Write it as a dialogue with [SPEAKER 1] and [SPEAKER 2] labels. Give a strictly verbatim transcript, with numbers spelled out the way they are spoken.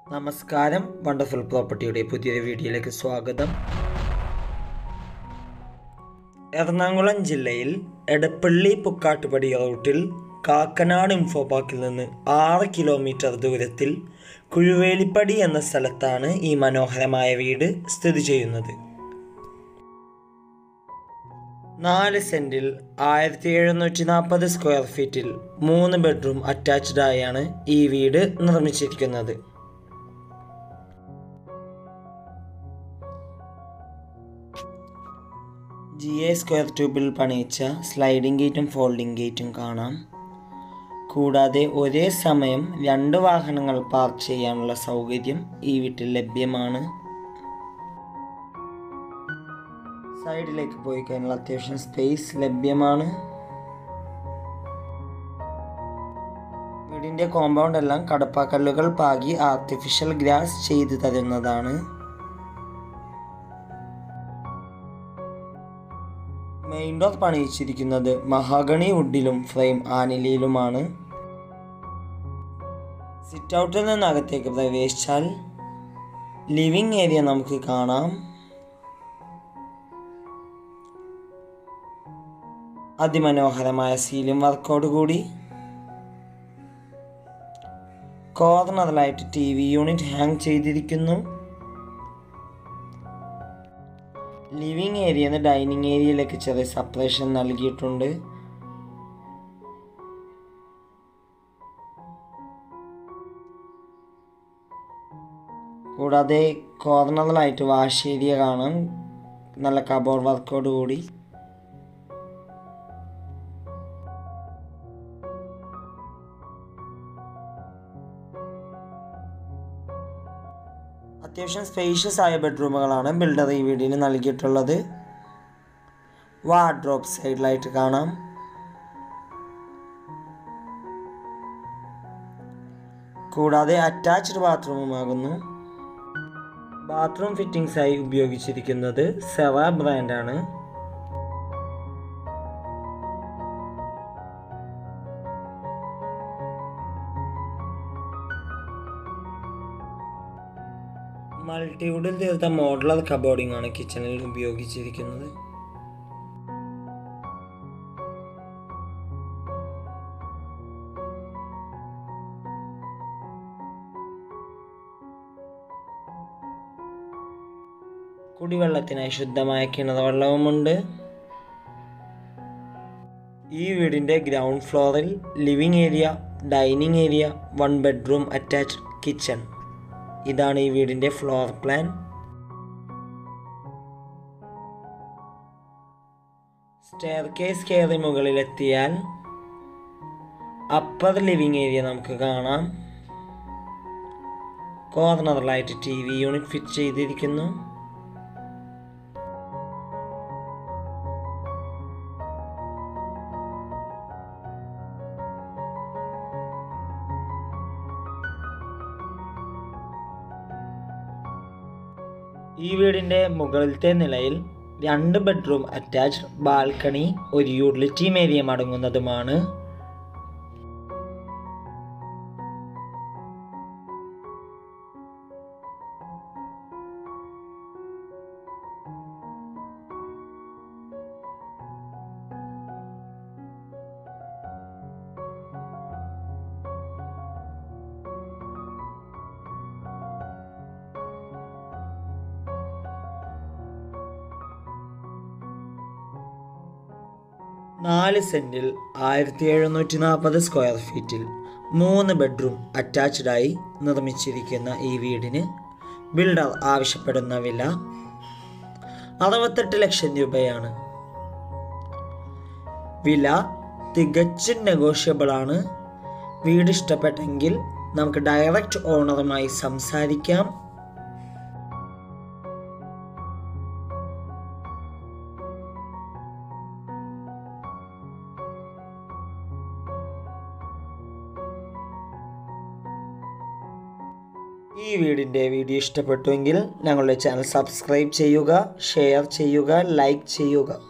[SPEAKER 1] നമസ്കാരം, വണ്ടർഫുൾ പ്രോപ്പർട്ടിയുടെ പുതിയൊരു വീഡിയോയിലേക്ക് സ്വാഗതം. എറണാകുളം ജില്ലയിൽ എടപ്പള്ളി പുക്കാട്ടുപടി റൂട്ടിൽ കാക്കനാട് ഇൻഫോപാർക്കിൽ നിന്ന് ആറ് കിലോമീറ്റർ ദൂരത്തിൽ കുഴുവേലിപ്പടി എന്ന സ്ഥലത്താണ് ഈ മനോഹരമായ വീട് സ്ഥിതി ചെയ്യുന്നത്. നാല് സെൻറ്റിൽ ആയിരത്തി എഴുന്നൂറ്റി നാൽപ്പത് സ്ക്വയർ ഫീറ്റിൽ മൂന്ന് ബെഡ്റൂം അറ്റാച്ച്ഡ് ആയാണ് ഈ വീട് നിർമ്മിച്ചിരിക്കുന്നത്. ജി എ സ്ക്വയർ ട്യൂബിൽ പണിയിച്ച സ്ലൈഡിംഗ് ഗേറ്റും ഫോൾഡിംഗ് ഗേറ്റും കാണാം. കൂടാതെ ഒരേ സമയം രണ്ട് വാഹനങ്ങൾ പാർക്ക് ചെയ്യാനുള്ള സൗകര്യം ഈ വീട്ടിൽ ലഭ്യമാണ്. സൈഡിലേക്ക് പോയി കഴിഞ്ഞാൽ അത്യാവശ്യം സ്പേസ് ലഭ്യമാണ്. വീടിൻ്റെ കോമ്പൗണ്ട് എല്ലാം കടപ്പാക്കല്ലുകൾ പാകി ആർട്ടിഫിഷ്യൽ ഗ്രാസ് ചെയ്തു തരുന്നതാണ്. മെയിൻ ഡോർ പണിയിച്ചിരിക്കുന്നത് മഹാഗണി വുഡിലും ഫ്രെയിം ആനിലയിലുമാണ്. സിറ്റ് ഔട്ടിൽ നിന്ന് അകത്തേക്ക് പ്രവേശിച്ചാൽ ലിവിംഗ് ഏരിയ നമുക്ക് കാണാം. അതിമനോഹരമായ സീലിംഗ് വർക്കോടുകൂടി കോർണറിലായിട്ട് ടി വി യൂണിറ്റ് ഹാങ് ചെയ്തിരിക്കുന്നു. ലിവിംഗ് ഏരിയയിൽ നിന്ന് ഡൈനിങ് ഏരിയയിലേക്ക് ചെറിയ സെപ്പറേഷൻ നൽകിയിട്ടുണ്ട്. കൂടാതെ കോർണറിലായിട്ട് വാഷ് ഏരിയ കാണാം, നല്ല കബോർഡ് വർക്കോട് കൂടി. അത്യാവശ്യം സ്പേഷ്യസ് ആയ ബെഡ്റൂമുകളാണ് ബിൽഡർ ഈ വീടിന് നൽകിയിട്ടുള്ളത്. വാർഡ്രോബ് സൈഡിലായിട്ട് കാണാം. കൂടാതെ അറ്റാച്ച്ഡ് ബാത്റൂമുമാകുന്നു. ബാത്റൂം ഫിറ്റിംഗ്സായി ഉപയോഗിച്ചിരിക്കുന്നത് സെവ ബ്രാൻഡാണ്. മൾട്ടിവുഡിൽ തീർത്ത മോഡുലർ കബോർഡിംഗ് ആണ് കിച്ചണിൽ ഉപയോഗിച്ചിരിക്കുന്നത്. കുടിവെള്ളത്തിനായി ശുദ്ധമായ കിണർ വെള്ളവുമുണ്ട്. ഈ വീടിൻ്റെ ഗ്രൗണ്ട് ഫ്ലോറിൽ living area, dining area, one bedroom attached kitchen. ഇതാണ് ഈ വീടിൻ്റെ ഫ്ലോർ പ്ലാൻ. സ്റ്റെയർകേസ് കയറി മുകളിലെത്തിയാൽ അപ്പർ ലിവിംഗ് ഏരിയ നമുക്ക് കാണാം. കോർണറിലായിട്ട് ടി വി യൂണിറ്റ് ഫിറ്റ് ചെയ്തിരിക്കുന്നു. ഈ വീടിൻ്റെ മുകളിലത്തെ നിലയിൽ രണ്ട് ബെഡ്റൂം അറ്റാച്ച്ഡ് ബാൽക്കണി, ഒരു യൂട്ടിലിറ്റി ഏരിയ അടങ്ങുന്നതുമാണ്. നാല് സെൻറ്റിൽ ആയിരത്തി എഴുന്നൂറ്റി നാൽപ്പത് സ്ക്വയർ ഫീറ്റിൽ മൂന്ന് ബെഡ്റൂം അറ്റാച്ച്ഡായി നിർമ്മിച്ചിരിക്കുന്ന ഈ വീടിന് ബിൽഡർ ആവശ്യപ്പെടുന്ന വില അറുപത്തെട്ട് ലക്ഷം രൂപയാണ്. വില തികച്ചും നെഗോഷ്യബിൾ ആണ്. വീട് ഇഷ്ടപ്പെട്ടെങ്കിൽ നമുക്ക് ഡയറക്റ്റ് ഓണറുമായി സംസാരിക്കാം. ഈ വീടിൻ്റെ വീഡിയോ ഇഷ്ടപ്പെട്ടുവെങ്കിൽ ഞങ്ങളുടെ ചാനൽ സബ്സ്ക്രൈബ് ചെയ്യുക, ഷെയർ ചെയ്യുക, ലൈക്ക് ചെയ്യുക.